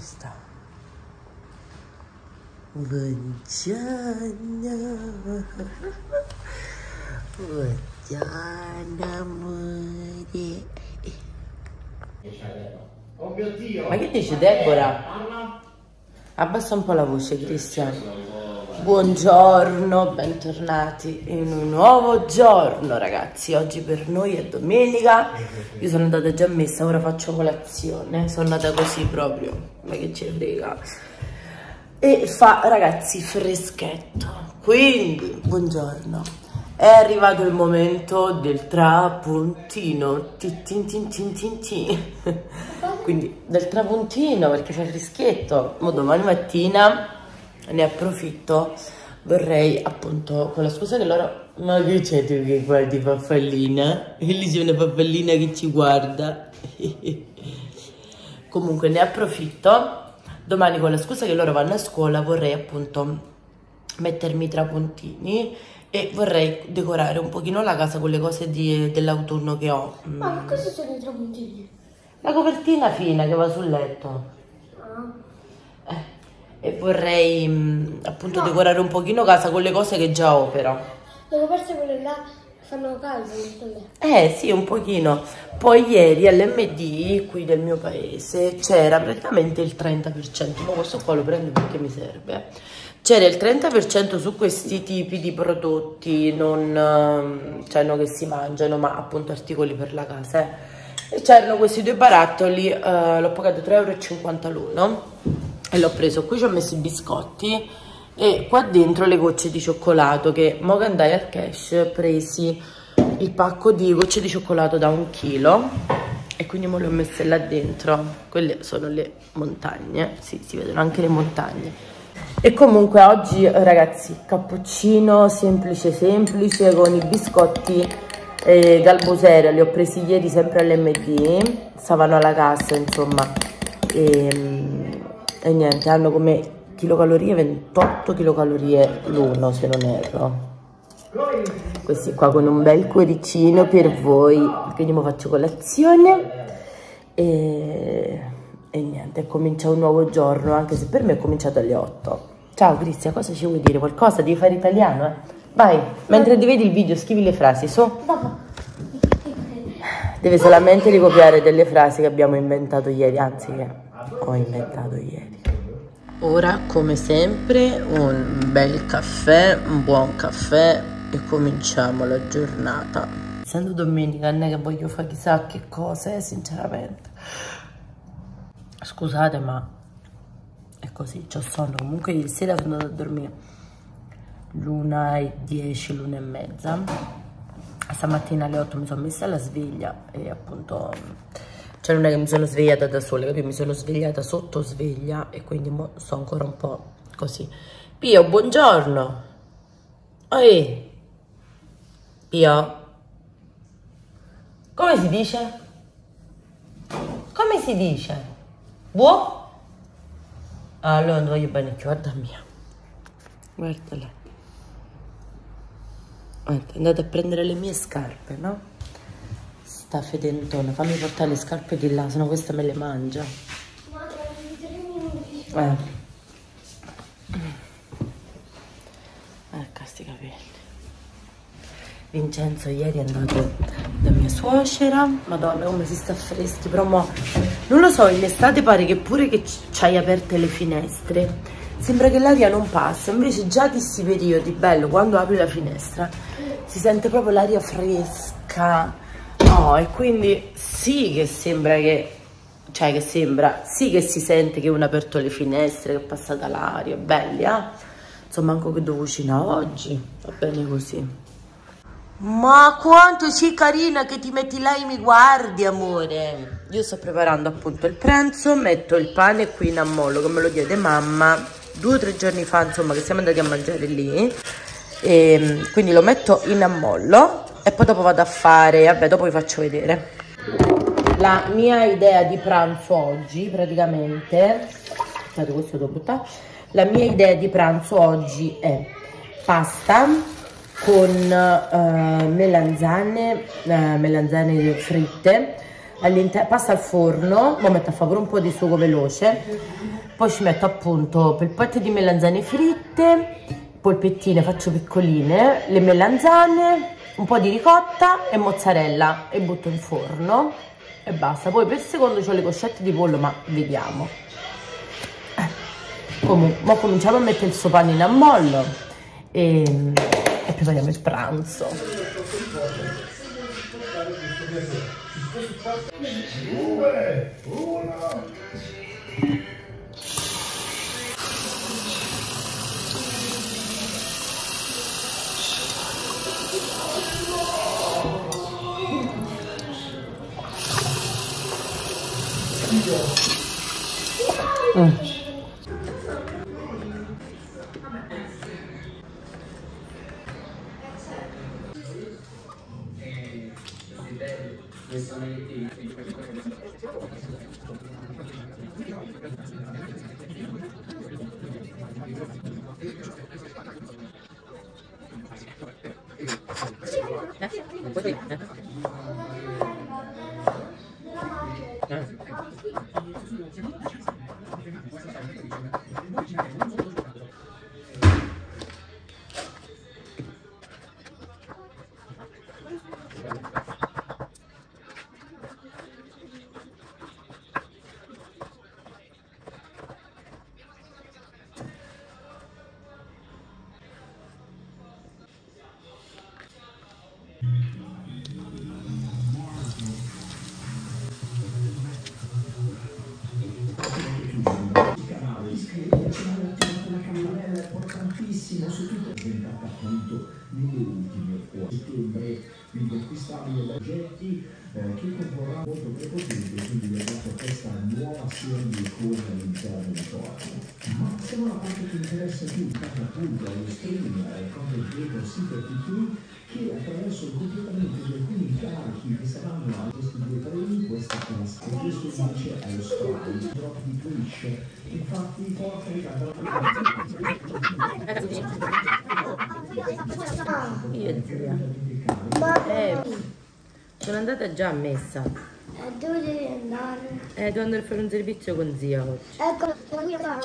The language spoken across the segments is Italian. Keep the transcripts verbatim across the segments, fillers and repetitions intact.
sta? Buongiorno. Buongiorno amore. Oh mio Dio! Ma che dice Deborah? Abbassa un po' la voce, Cristian. Buongiorno, bentornati in un nuovo giorno ragazzi. Oggi per noi è domenica. Io sono andata già messa, ora faccio colazione. Sono andata così proprio, ma che ci frega. E fa ragazzi freschetto. Quindi, buongiorno. È arrivato il momento del trapuntino. Tin tin tin tin tin tin. Quindi del trapuntino perché fa freschetto. Ma domani mattina ne approfitto, vorrei appunto, con la scusa che loro, ma che c'è tu che guardi Pappallina? E lì c'è una Pappallina che ci guarda. Comunque ne approfitto, domani con la scusa che loro vanno a scuola vorrei appunto mettermi i trapuntini e vorrei decorare un pochino la casa con le cose dell'autunno che ho. Ma cosa sono i trapuntini? La copertina fina che va sul letto. Ah. Eh. E vorrei mh, appunto no. decorare un pochino casa con le cose che già ho però. Le coperte quelle là fanno caldo? Eh sì, un pochino. Poi ieri all'M D qui del mio paese c'era praticamente il trenta per cento. Ma questo qua lo prendo perché mi serve. C'era il trenta per cento su questi tipi di prodotti, non cioè no, che si mangiano, ma appunto articoli per la casa. Eh. E c'erano questi due barattoli, uh, l'ho pagato tre e cinquanta euro l'uno. E l'ho preso, qui ci ho messo i biscotti e qua dentro le gocce di cioccolato che mo che andai al cash presi il pacco di gocce di cioccolato da un chilo e quindi mo le ho messe là dentro. Quelle sono le montagne, sì, si vedono anche le montagne. E comunque oggi ragazzi cappuccino semplice semplice con i biscotti eh, Galbusera, li ho presi ieri sempre all'M D, stavano alla cassa insomma. E, E niente, hanno come kilocalorie ventotto chilocalorie l'uno se non erro. Questi qua con un bel cuoricino per voi, quindi mi faccio colazione e, e niente, comincia un nuovo giorno, anche se per me è cominciato alle otto. Ciao Cristian, cosa ci vuoi dire? Qualcosa? Devi fare italiano, eh? Vai, mentre ti vedi il video scrivi le frasi, su. Devi solamente ricopiare delle frasi che abbiamo inventato ieri, anzi che ho inventato ieri. Ora come sempre un bel caffè, un buon caffè e cominciamo la giornata. Essendo domenica non è che voglio fare chissà che cosa, eh, sinceramente. Scusate ma è così, c'ho sonno. Comunque ieri sera sono andata a dormire l'una e dieci, l'una e mezza. Stamattina alle otto mi sono messa alla sveglia e appunto cioè non è che mi sono svegliata da sola, capito? Mi sono svegliata sotto sveglia e quindi mo sto ancora un po' così. Pio, buongiorno. Ehi. Pio. Come si dice? Come si dice? Buo? Ah, allora non voglio bene più, guarda mia. Guardala. Guarda, è andata a prendere le mie scarpe, no? Sta fedentona, fammi portare le scarpe di là, sennò questa me le mangia. Eh. Ecco sti capelli. Vincenzo ieri è andato da mia suocera. Madonna come si sta freschi, però mo, non lo so, in estate pare che pure che c'hai aperte le finestre sembra che l'aria non passa, invece già di questi periodi, bello, quando apri la finestra si sente proprio l'aria fresca. No, e quindi sì che sembra che, cioè che sembra, sì che si sente che uno ha aperto le finestre, che è passata l'aria, belli, eh? Insomma, anche che devo cucinare oggi, va bene così. Ma quanto sei carina che ti metti là e mi guardi, amore. Io sto preparando appunto il pranzo, metto il pane qui in ammollo, che me lo diede mamma due o tre giorni fa, insomma, che siamo andati a mangiare lì. E quindi lo metto in ammollo. E poi dopo vado a fare, vabbè dopo vi faccio vedere. La mia idea di pranzo oggi praticamente, aspettate questo devo buttare. La mia idea di pranzo oggi è pasta con uh, melanzane, uh, melanzane fritte, all'interno, passa al forno, poi metto a favore un po' di sugo veloce, poi ci metto appunto polpette di melanzane fritte, polpettine faccio piccoline, le melanzane, un po' di ricotta e mozzarella e butto in forno e basta. Poi per secondo ho le coscette di pollo, ma vediamo. Comunque, ora cominciamo a mettere il sopano in ammollo e, e prepariamo il pranzo. Due, uno. Mm. Su tutto è diventata appunto nelle ultime ore. Settembre l'inconquistabile Baggetti eh, che comporrà molto prepotente, quindi vi ha dato questa nuova serie di cose all'interno di Torino. Ma siamo la parte che interessa più, infatti appunto allo streaming, ai content creator super piccoli che attraverso il completamento di alcuni incarichi che saranno a questi due treni, questa classe, e questo invece è lo strike, drop di Twitch. Infatti porta Io zia. Eh, sono andata già a messa. E dove devi andare? Eh, devo andare a fare un servizio con zia oggi. Ecco, qui qua.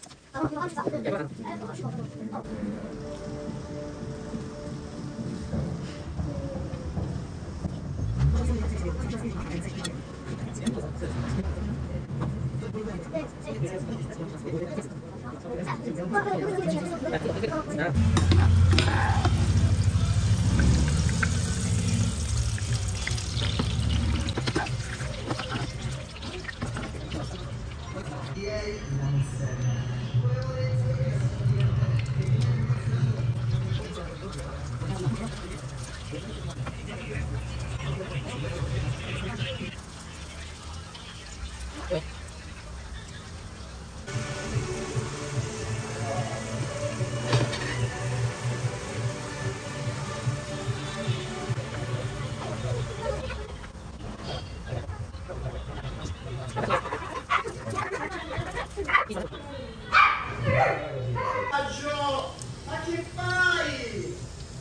Ma che fai?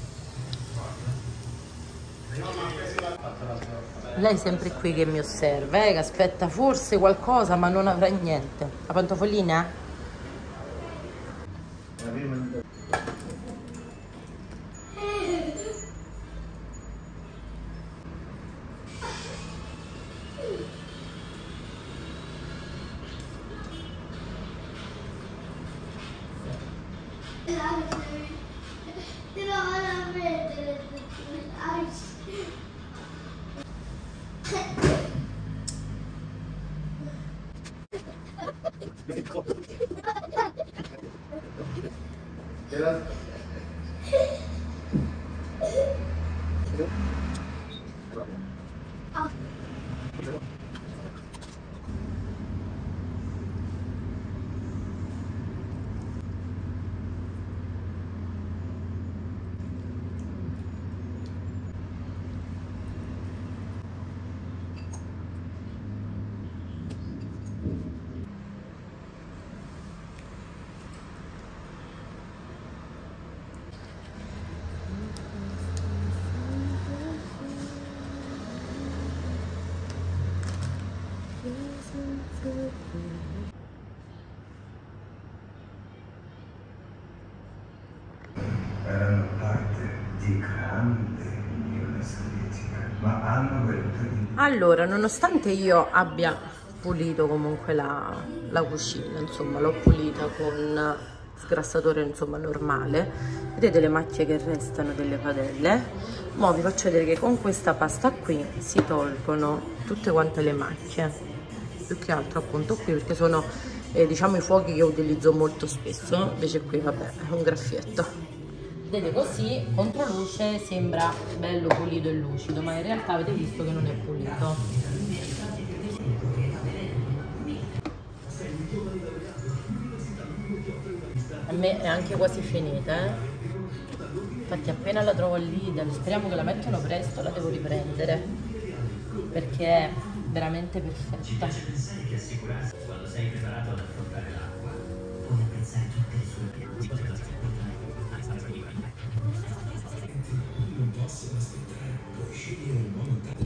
Lei è sempre qui che mi osserva, eh, che aspetta forse qualcosa ma non avrà niente. La pantofolina? Ti lo vado a mettere. Erano parte di grande Unione Sovietica, ma hanno voluto di... Allora, nonostante io abbia pulito comunque la, la cucina, insomma, l'ho pulita con sgrassatore, insomma, normale, vedete le macchie che restano delle padelle. Mo' vi faccio vedere che con questa pasta qui si tolgono tutte quante le macchie, più che altro appunto qui, perché sono eh, diciamo i fuochi che utilizzo molto spesso. Invece qui vabbè è un graffietto. Vedete, così contro luce sembra bello pulito e lucido, ma in realtà avete visto che non è pulito. A me è anche quasi finita, eh? Infatti appena la trovo lì, speriamo che la mettono presto, la devo riprendere, perché è veramente perfetta. Quando sei preparato ad affrontare l'acqua, puoi apprezzare tutte le sue non posso aspettare, puoi scegliere il modo di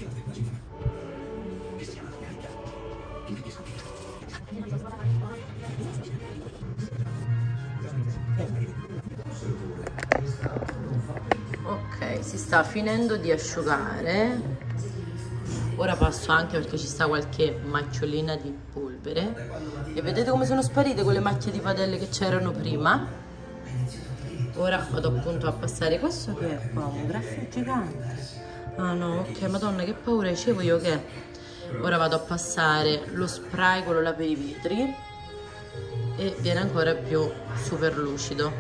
Ok, si sta finendo di asciugare. Ora passo anche perché ci sta qualche macchiolina di polvere. E vedete come sono sparite quelle macchie di padelle che c'erano prima? Ora vado appunto a passare questo che è qua, un graffietto gigante. Ah no, ok, madonna che paura, dicevo io che... Ora vado a passare lo spray, quello là per i vetri, e viene ancora più super lucido.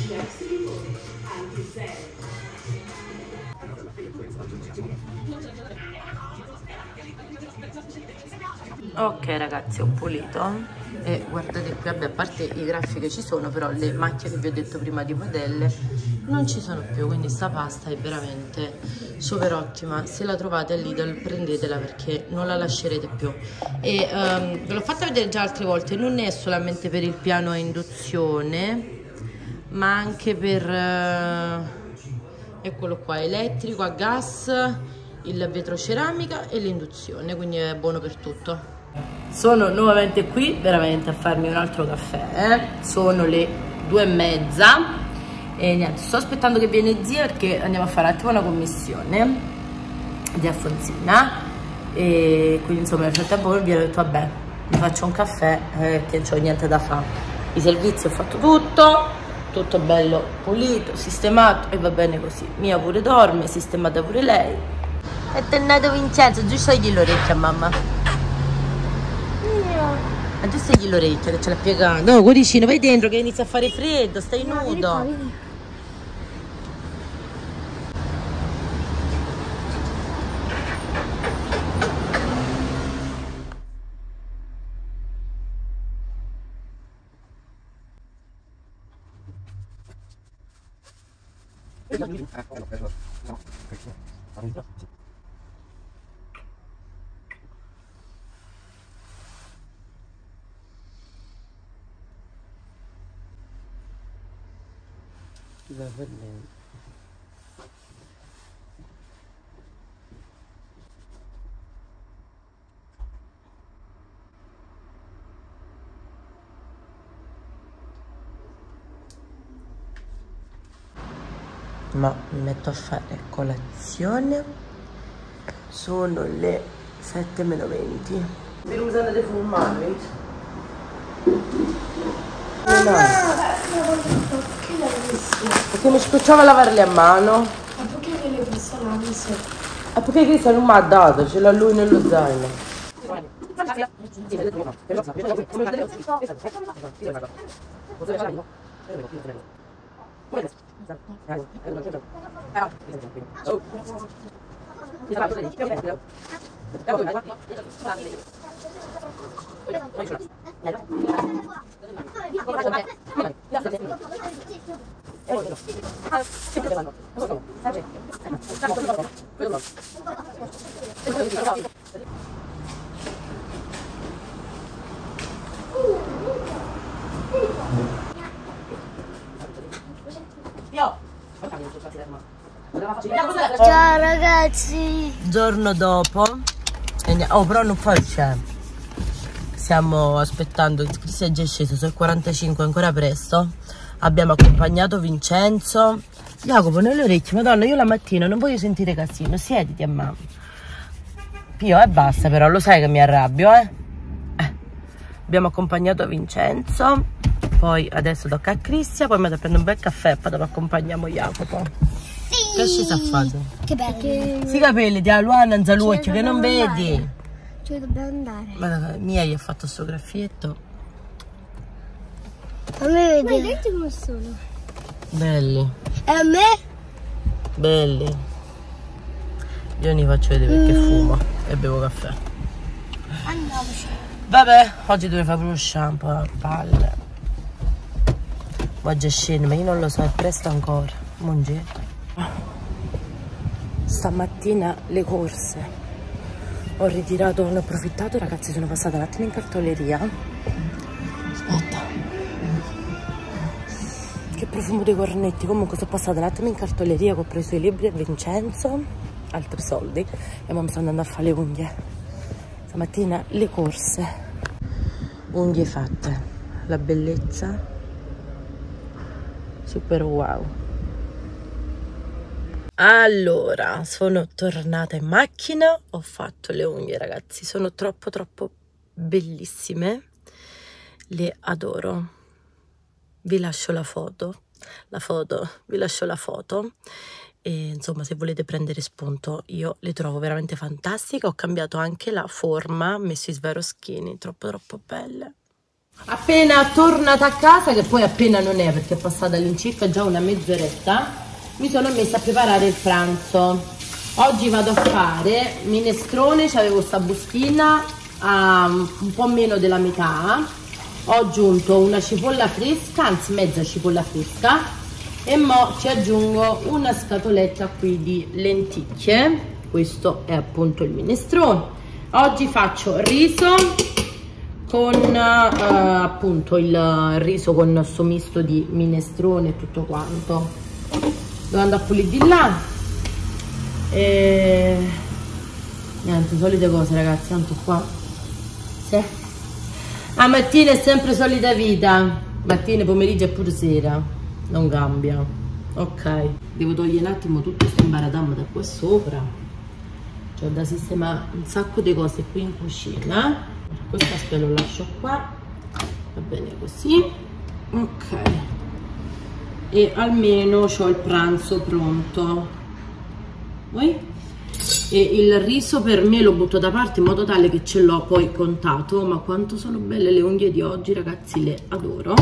Ok ragazzi, ho pulito e guardate qui, vabbè, a parte i graffi che ci sono, però le macchie che vi ho detto prima di padelle non ci sono più, quindi sta pasta è veramente super ottima. Se la trovate all'Idal prendetela perché non la lascerete più. E um, ve l'ho fatta vedere già altre volte, non è solamente per il piano a induzione, ma anche per uh, eccolo qua, elettrico, a gas, il vetroceramica e l'induzione, quindi è buono per tutto. Sono nuovamente qui veramente a farmi un altro caffè, eh? Sono le due e mezza e niente, sto aspettando che viene zia perché andiamo a fare un attimo una commissione di Alfonsina, e quindi insomma nel frattempo vi ho detto vabbè, mi faccio un caffè eh, che non ho niente da fare. I servizi ho fatto tutto, tutto bello pulito, sistemato e va bene così. Mia pure dorme, sistemata pure lei. È tornato Vincenzo, giusto gli l'orecchia a mamma. Aggiustagli l'orecchia che ce l'ha piegata. No, cuoricino, vai dentro che inizia a fare freddo, stai no, nudo. Vieni qua, vieni. Va bene. Ma mi metto a fare colazione, sono le sette meno venti. Vi usate dei fumari? Perché mi scocciava a lavare le mano. Ma perché ve le ho visto la viso? Ah, perché Cristian non mi ha dato, ce l'ha lui nello zaino. Ciao ragazzi. Giorno dopo. Oh, però non fa il c'è. stiamo aspettando, Cristian è già sceso, sono le quarantacinque, ancora presto. Abbiamo accompagnato Vincenzo. Jacopo, nelle orecchie, madonna, io la mattina non voglio sentire casino, siediti a mamma. Pio, e basta, però lo sai che mi arrabbio, eh? eh. Abbiamo accompagnato Vincenzo, poi adesso tocca a Cristian, poi mi vado a prendere un bel caffè e poi dopo accompagniamo Jacopo. Sì. Che ci sta facendo? Che bello. Si capelli di Luana in zalucchio che non andare. vedi. Ci dobbiamo andare. Ma mia gli ha fatto sto graffietto. A me vedi. Ma i denti come sono? Belli. E a me? Belli. Io ne faccio vedere perché mm. fumo e bevo caffè. Andiamoci. Vabbè, oggi dovrei fare proprio shampoo a palle. Oggi è sceno, ma io non lo so, è presto ancora. Mongi. Stamattina le corse. Ho ritirato, ne ho approfittato, ragazzi, sono passata un attimo in cartoleria. Aspetta. Che profumo dei cornetti. Comunque sono passata un attimo in cartoleria, che ho preso i libri a Vincenzo, altri soldi, e ora mi sto andando a fare le unghie. Stamattina le corse. Unghie fatte. La bellezza. Super wow. Allora, sono tornata in macchina, ho fatto le unghie, ragazzi, sono troppo troppo bellissime, le adoro. Vi lascio la foto, la foto, vi lascio la foto e insomma se volete prendere spunto io le trovo veramente fantastiche. Ho cambiato anche la forma, ho messo i Swarovski, troppo troppo belle. Appena tornata a casa, che poi appena non è perché è passata all'incirca già una mezz'oretta, mi sono messa a preparare il pranzo. Oggi vado a fare minestrone, c'avevo sta bustina a un po' meno della metà, ho aggiunto una cipolla fresca, anzi mezza cipolla fresca, e mo ci aggiungo una scatoletta qui di lenticchie. Questo è appunto il minestrone. Oggi faccio riso con uh, appunto il riso con questo misto di minestrone e tutto quanto. Devo andare a pulire di là e niente, solite cose, ragazzi, tanto qua sì. A mattina è sempre solita vita, mattina, pomeriggio e pure sera, non cambia. Ok, devo togliere un attimo tutto questo imbaradam da qua sopra, c'ho da sistemare un sacco di cose qui in cucina. Questo aspetto lo lascio qua, va bene così, ok. E almeno ho il pranzo pronto. Poi? E il riso per me lo butto da parte in modo tale che ce l'ho poi contato. Ma quanto sono belle le unghie di oggi, ragazzi, le adoro.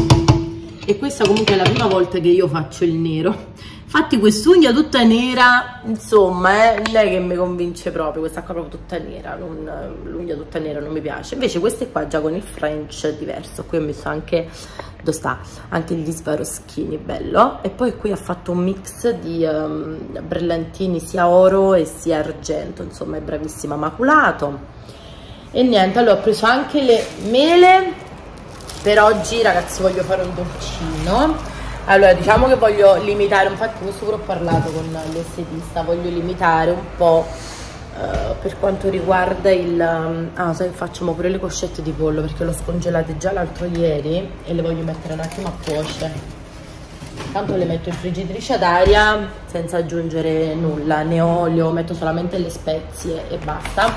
E questa comunque è la prima volta che io faccio il nero. Infatti quest'unghia tutta nera, insomma, eh, lei che mi convince proprio, questa qua proprio tutta nera, l'unghia tutta nera non mi piace. Invece queste qua già con il French è diverso. Qui ho messo anche, dove sta, anche gli Swarovski, bello. E poi qui ha fatto un mix di um, brillantini sia oro e sia argento, insomma è bravissima, maculato. E niente, allora ho preso anche le mele. Per oggi, ragazzi, voglio fare un dolcino. Allora, diciamo che voglio limitare, infatti questo pure ho parlato con l'estetista, voglio limitare un po' uh, per quanto riguarda il... Um, ah, sai, facciamo pure le coscette di pollo perché l'ho scongelate già l'altro ieri e le voglio mettere un attimo a cuocere. Tanto le metto in friggitrice ad aria senza aggiungere nulla, né olio, metto solamente le spezie e basta.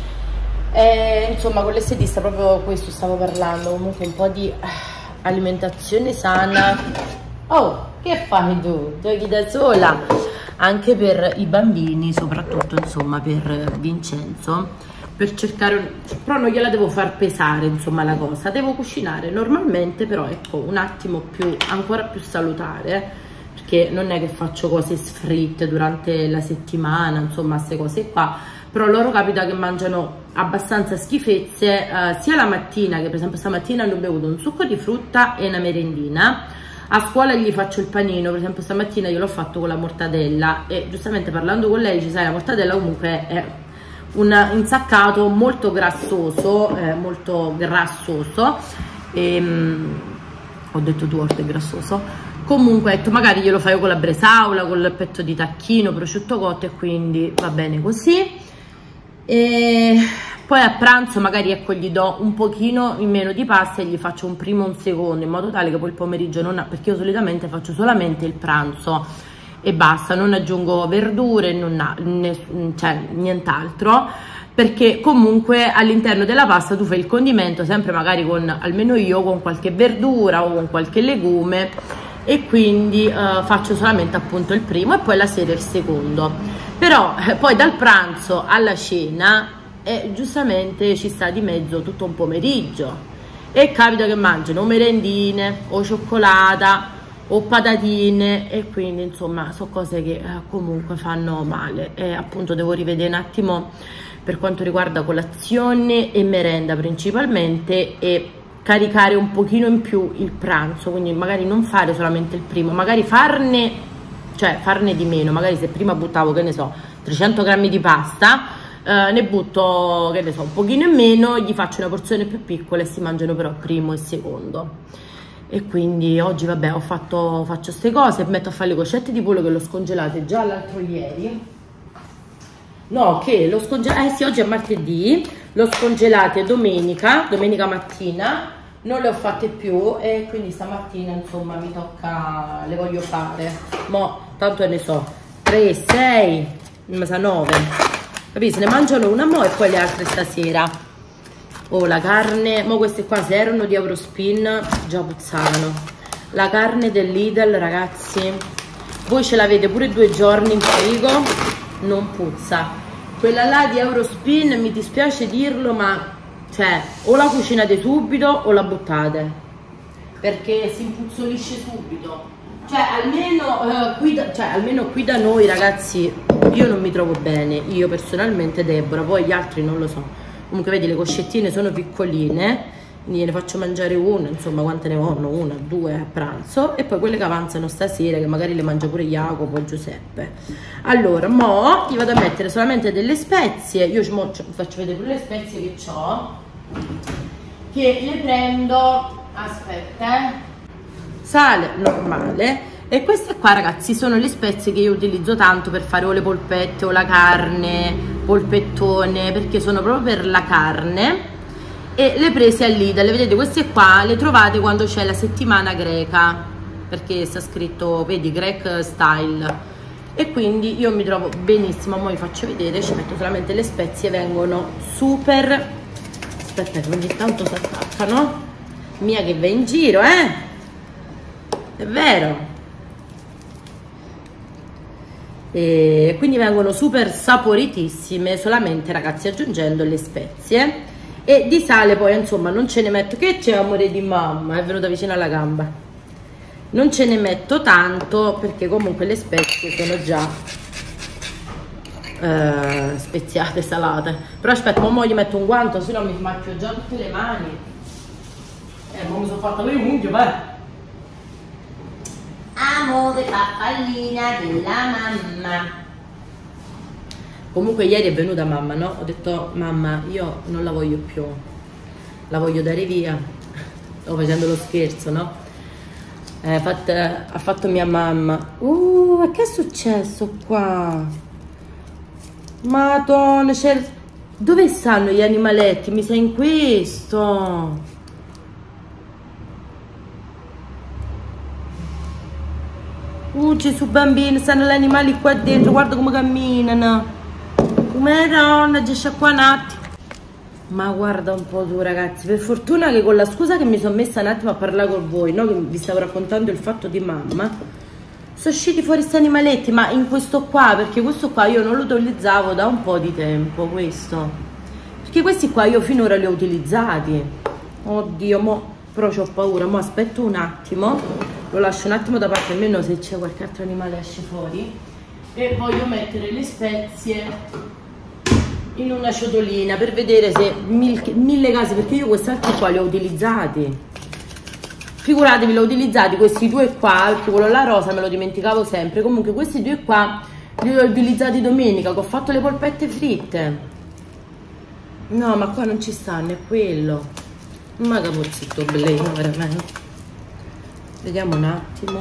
E, insomma, con l'estetista proprio questo stavo parlando, comunque un po' di alimentazione sana. Oh, che fai tu? Giochi da sola? Anche per i bambini, soprattutto insomma per Vincenzo, per cercare, però non gliela devo far pesare insomma la cosa, devo cucinare normalmente, però ecco un attimo più, ancora più salutare, perché non è che faccio cose sfritte durante la settimana, insomma queste cose qua, però loro capita che mangiano abbastanza schifezze, eh, sia la mattina, che per esempio stamattina hanno bevuto un succo di frutta e una merendina. A scuola gli faccio il panino, per esempio stamattina io l'ho fatto con la mortadella e giustamente parlando con lei ci sai, la mortadella comunque è un insaccato molto grassoso, eh, molto grassoso e, um, ho detto due volte grassoso, comunque ho detto magari glielo fai con la bresaola, con il petto di tacchino, prosciutto cotto, e quindi va bene così. E Poi a pranzo magari ecco gli do un pochino in meno di pasta e gli faccio un primo e un secondo, in modo tale che poi il pomeriggio non ha, perché io solitamente faccio solamente il pranzo e basta, non aggiungo verdure, non ha, ne, cioè nient'altro, perché comunque all'interno della pasta tu fai il condimento sempre magari con, almeno io, con qualche verdura o con qualche legume, e quindi uh, faccio solamente appunto il primo e poi la sera il secondo. Però eh, poi dal pranzo alla cena e giustamente ci sta di mezzo tutto un pomeriggio e capita che mangiano o merendine o cioccolata o patatine, e quindi insomma sono cose che eh, comunque fanno male. E appunto devo rivedere un attimo per quanto riguarda colazione e merenda principalmente, e caricare un pochino in più il pranzo, quindi magari non fare solamente il primo, magari farne, cioè farne di meno, magari se prima buttavo, che ne so, trecento grammi di pasta, Uh, ne butto, che ne so, un pochino in meno, gli faccio una porzione più piccola e si mangiano però primo e secondo. E quindi oggi vabbè ho fatto, faccio queste cose, metto a fare le coscette di pollo che l'ho scongelate già l'altro ieri. No, che l'ho scongelate, eh sì, oggi è martedì, l'ho scongelate domenica, domenica mattina, non le ho fatte più e quindi stamattina insomma mi tocca, le voglio fare. Mo tanto ne so, tre, sei, mi sa nove. Capito? Se ne mangiano una mo e poi le altre stasera. Oh, la carne, mo queste qua se erano di Eurospin già puzzavano. La carne del Lidl, ragazzi, voi ce l'avete pure due giorni in frigo, non puzza. Quella là di Eurospin, mi dispiace dirlo, ma cioè o la cucinate subito o la buttate, perché si impuzzolisce subito. Cioè almeno, uh, qui da, cioè almeno qui da noi, ragazzi, io non mi trovo bene, io personalmente, Deborah, poi gli altri non lo so. Comunque vedi, le coscettine sono piccoline, quindi ne faccio mangiare una, insomma quante ne vogliono, una, due a pranzo, e poi quelle che avanzano stasera, che magari le mangia pure Jacopo o Giuseppe. Allora, mo gli vado a mettere solamente delle spezie, io mo faccio vedere pure le spezie che ho, che le prendo, aspetta, eh. Sale normale, e queste qua, ragazzi, sono le spezie che io utilizzo tanto per fare o le polpette o la carne, polpettone, perché sono proprio per la carne, e le prese al Lidl. Vedete, queste qua le trovate quando c'è la settimana greca, perché sta scritto, vedi, Greek Style, e quindi io mi trovo benissimo. Ora vi faccio vedere, ci metto solamente le spezie, vengono super, aspetta che ogni tanto si attaccano, mia che va in giro, eh, è vero. E quindi vengono super saporitissime solamente, ragazzi, aggiungendo le spezie. E di sale poi insomma non ce ne metto, che c'è, amore di mamma, è venuta vicino alla gamba, non ce ne metto tanto perché comunque le spezie sono già eh, speziate, salate. Però aspetta, ora gli metto un guanto, se no mi macchio già tutte le mani. Eh, ma mi sono fatta le unghie, vai. Amore, pappallina della mamma. Comunque ieri è venuta mamma, no? Ho detto, mamma, io non la voglio più, la voglio dare via. Sto facendo lo scherzo, no? Eh, fatto, ha fatto mia mamma. Uh, che è successo qua? Madonna, c'è... Dove stanno gli animaletti? Mi sei in questo? Uh, Gesù bambino, stanno gli animali qua dentro, guarda come camminano. Madonna, già sciacqua un attimo. Ma guarda un po' tu, ragazzi, per fortuna che con la scusa che mi sono messa un attimo a parlare con voi, no? Che vi stavo raccontando il fatto di mamma, sono usciti fuori questi animaletti, ma in questo qua, perché questo qua io non lo utilizzavo da un po' di tempo, questo. Perché questi qua io finora li ho utilizzati. Oddio, mo, però c'ho paura, mo aspetto un attimo, lo lascio un attimo da parte, almeno se c'è qualche altro animale esce fuori. E voglio mettere le spezie in una ciotolina per vedere se mil, mille casi, perché io questi altri qua li ho utilizzati, figuratevi, li ho utilizzati questi due qua, perché quello là rosa me lo dimenticavo sempre. Comunque questi due qua li ho utilizzati domenica, che ho fatto le polpette fritte. No, ma qua non ci stanno, è quello. Ma capozzitto bellino, veramente. Vediamo un attimo.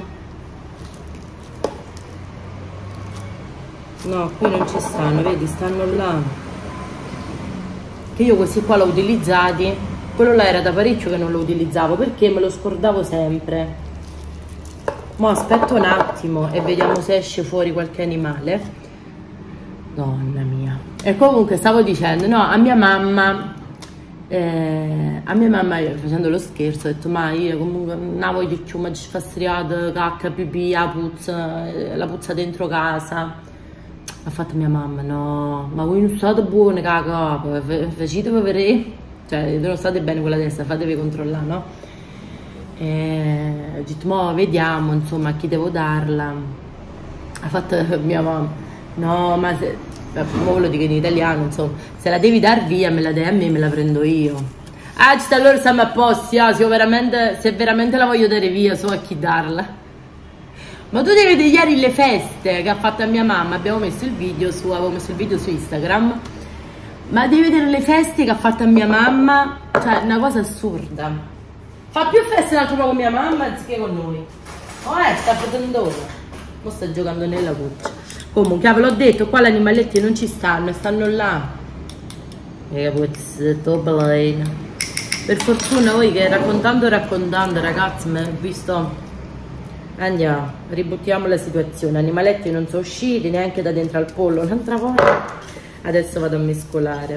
No, qui non ci stanno, vedi, stanno là. che io questi qua l'ho utilizzati, quello là era da parecchio che non lo utilizzavo perché me lo scordavo sempre. Mo aspetto un attimo e vediamo se esce fuori qualche animale. Donna mia. E comunque stavo dicendo, no, a mia mamma eh, a mia mamma, facendo lo scherzo, ho detto, ma io comunque non voglio più, ma ci fa striato, cacca, pipì, la puzza, la puzza dentro casa. Ha fatto mia mamma, no, ma voi non state buone, caca, facete vedere, cioè non state bene con la testa, fatevi controllare, no? E ho detto, mo vediamo, insomma, a chi devo darla. Ha fatto mia mamma, no, ma se, mo lo dico in italiano, insomma, se la devi dar via, me la dai a me, me la prendo io. Ah, ci sta, allora stiamo a posto, ah, se, io veramente, se veramente la voglio dare via, so a chi darla. Ma tu devi vedere ieri le feste che ha fatto a mia mamma, abbiamo messo il video su, avevo messo il video su Instagram, ma devi vedere le feste che ha fatto a mia mamma, cioè una cosa assurda. Fa più feste l'altro con mia mamma anziché con noi. Oh eh, sta facendo ora. Mo sta giocando nella cuccia. Comunque, ve l'ho detto, qua gli animaletti non ci stanno, stanno là. E puzzetto bene. Per fortuna voi che raccontando raccontando, ragazzi, mi ho visto. Andiamo, ributtiamo la situazione. Animaletti non sono usciti neanche da dentro al pollo un'altra volta. Adesso vado a mescolare.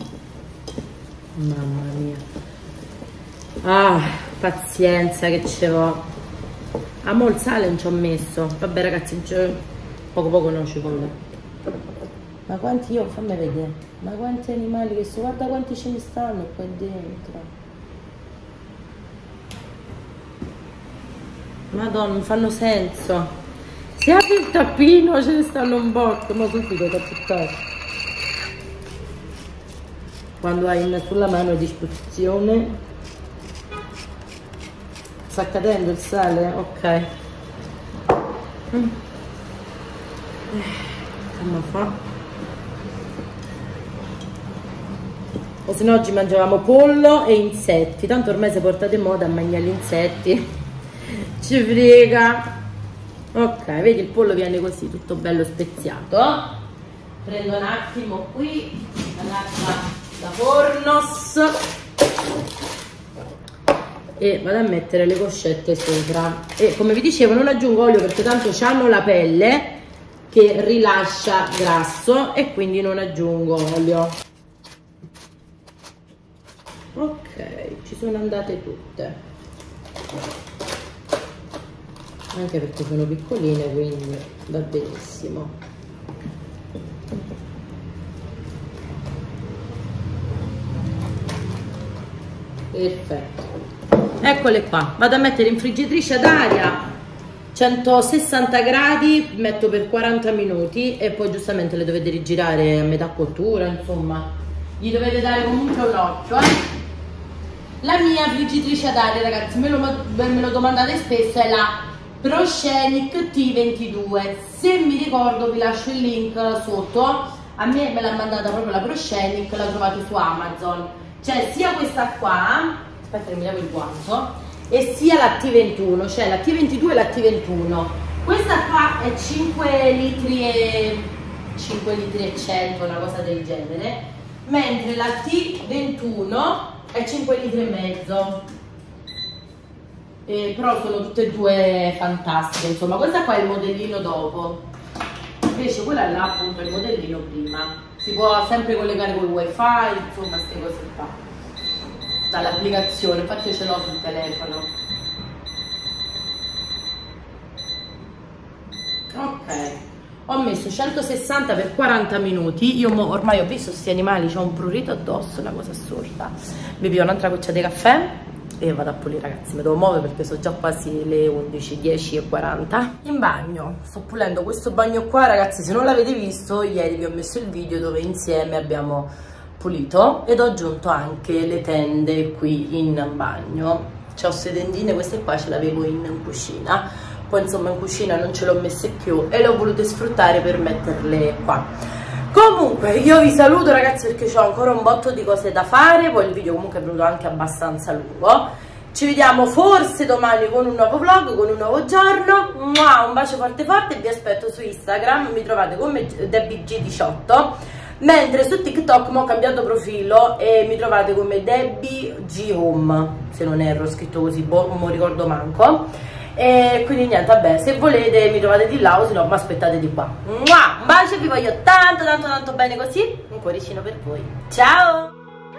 Mamma mia. Ah, pazienza che ce l'ho. Ah, mo il sale non ci ho messo. Vabbè ragazzi, poco poco non ci vuole. Ma quanti io, fammi vedere. Ma quanti animali che sono, guarda quanti ce ne stanno qua dentro. Madonna, non fanno senso. Se apri il tappino ce ne stanno un botto, ma subito da buttare. Quando hai una sulla mano a disposizione. Sta cadendo il sale? Ok. Mm. Come fa? O se no oggi mangiavamo pollo e insetti. Tanto ormai si porta di moda a mangiare gli insetti. Ci frega. Ok, vedi il pollo viene così tutto bello speziato. Prendo un attimo qui la carta da fornos e vado a mettere le coscette sopra. E come vi dicevo non aggiungo olio perché tanto hanno la pelle che rilascia grasso e quindi non aggiungo olio. Ok, ci sono andate tutte. Anche perché sono piccoline, quindi va benissimo. Perfetto, eccole qua. Vado a mettere in friggitrice ad aria centosessanta gradi, metto per quaranta minuti e poi giustamente le dovete rigirare a metà cottura, insomma gli dovete dare comunque un occhio, eh? La mia friggitrice ad aria, ragazzi, me lo, me lo domandate spesso, è la Proscenic T ventidue. Se mi ricordo vi lascio il link sotto. A me me l'ha mandata proprio la Proscenic, la trovate su Amazon. Cioè sia questa qua, aspetta che mi levo il guanto, e sia la T ventuno, cioè la T ventidue e la T ventuno. Questa qua è cinque litri e cinque litri e cento, una cosa del genere, mentre la T ventuno è cinque litri e mezzo. Eh, però sono tutte e due fantastiche, insomma. Questa qua è il modellino dopo, invece quella là appunto è il modellino prima. Si può sempre collegare col wifi, insomma queste cose qua dall'applicazione, infatti io ce l'ho sul telefono. Ok, ho messo centosessanta per quaranta minuti. Io mo, ormai ho visto questi animali, c'ho un prurito addosso, una cosa assurda. Mi bevo un'altra goccia di caffè e vado a pulire, ragazzi. Mi devo muovere perché sono già quasi le undici, dieci e quaranta. In bagno, sto pulendo questo bagno qua, ragazzi. Se non l'avete visto, ieri vi ho messo il video dove insieme abbiamo pulito ed ho aggiunto anche le tende qui in bagno. C'ho queste tendine, queste qua ce le avevo in cucina, poi insomma in cucina non ce l'ho messe più e le ho volute sfruttare per metterle qua. Comunque io vi saluto, ragazzi, perché ho ancora un botto di cose da fare. Poi il video comunque è venuto anche abbastanza lungo. Ci vediamo forse domani con un nuovo vlog, con un nuovo giorno. Un bacio forte forte e vi aspetto su Instagram, mi trovate come Debbie G diciotto. Mentre su TikTok mo ho cambiato profilo e mi trovate come Debbie G Home, se non erro, scritto così, boh, non mi ricordo manco. E quindi niente, vabbè, se volete mi trovate di là o se no mi aspettate di qua. Mua! Un bacio, vi voglio tanto tanto tanto bene così, un cuoricino per voi. Ciao!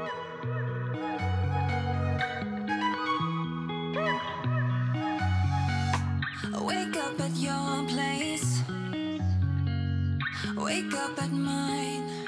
Wake up at your place, wake up at mine.